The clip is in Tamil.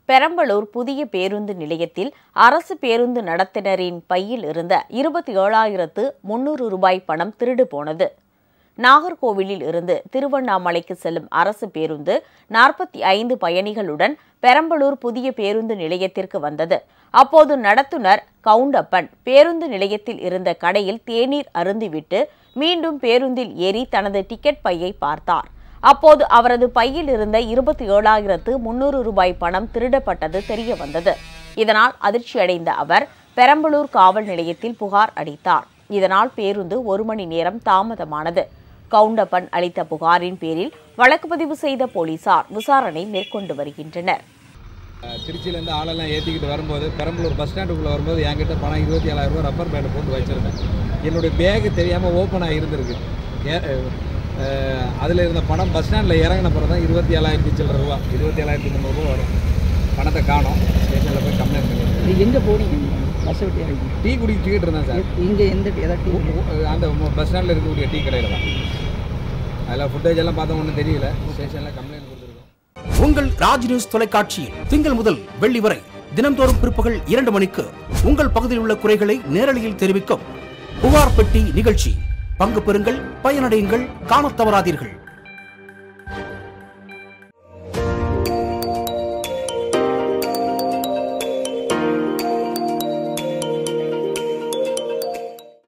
பெரம்பலூர் புதிய பேருந்து நிலையத்தில் அரசு பேருந்து நடத்துனரின் பையில் இருந்த 27,300 ரூபாய் பணம் திருடு போனது. நாகர்கோவிலில் இருந்து திருவண்ணாமலைக்கு செல்லும் அரசு பேருந்து 45 பயணிகளுடன் பெரம்பலூர் புதிய பேருந்து நிலையத்திற்கு வந்தது. அப்போது நடத்துனர் கவுண்டப்பன் பேருந்து நிலையத்தில் இருந்த கடையில் தேநீர் அருந்திவிட்டு மீண்டும் பேருந்தில் ஏறி தனது டிக்கெட் பையை பார்த்தார். அப்போது அவரது பையில் இருந்த 27,300 ரூபாய் பணம் திருடப்பட்டது தெரிய வந்தது. இதனால் அதிர்ச்சியடைந்த அவர் பெரம்பலூர் காவல் நிலையத்தில் புகார் அளித்தார். இதனால் பேருந்து 1 மணி நேரம் தாமதமானது. கவுண்டப்பன் அளித்த புகாரின் பேரில் வழக்கு பதிவு செய்த போலீசார் விசாரணை மேற்கொண்டு வருகின்றனர். திருச்சியிலேருந்து ஆளெல்லாம் ஏற்றிக்கிட்டு வரும்போது பெரம்பலூர் பஸ் ஸ்டாண்டுக்குள்ளே வரும்போது என்கிட்ட பணம் 27,000 ரூபா ரப்பர் பேண்டை போட்டு வச்சுருந்தேன். என்னுடைய பேகு தெரியாமல் ஓப்பன் ஆகியிருந்திருக்கு. அதில் இருந்த பணம் பஸ் ஸ்டாண்டில் இறங்கின பிறகு தான் 27,000 சில்லற ரூபா 27,300 ரூபா வரும். பணத்தை காணோம். ஸ்டேஷனில் போய் கம்ப்ளைண்ட் பண்ணியிருக்கேன். எங்கே போனீங்க? பஸ்ஸை விட்டு இறங்கி டீ குடிச்சிக்கிட்டு இருந்தேன் சார். இங்கே எந்த டீ? அந்த பஸ் ஸ்டாண்டில் இருக்கக்கூடிய டீ கடையில் தான். அதில் ஃபுட்டேஜ் எல்லாம் பார்த்தா ஒன்றும் தெரியல. ஸ்டேஷனில் கம்ப்ளைண்ட் கொடுத்துருக்கோம். உங்கள் ராஜ் நியூஸ் தொலைக்காட்சியில் திங்கள் முதல் வெள்ளி வரை தினந்தோறும் பிற்பகல் 2 மணிக்கு உங்கள் பகுதியில் உள்ள குறைகளை நேரலையில் தெரிவிக்கும் புகார் பெட்டி நிகழ்ச்சி. பங்கு பெறுங்கள், பயனடையுங்கள், காணத் தவறாதீர்கள்.